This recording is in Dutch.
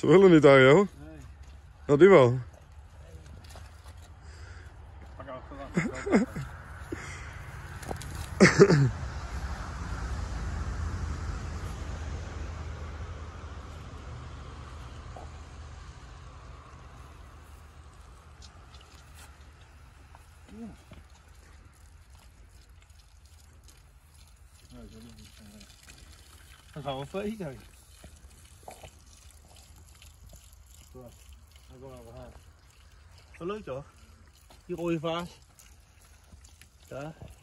Ze willen niet aan jou. Nee. Nou, die wel. Pak achteraan. Dan gaan we vegen. Zo, dan gaan we gaan. Wel leuk toch? Die rode vaas. Daar.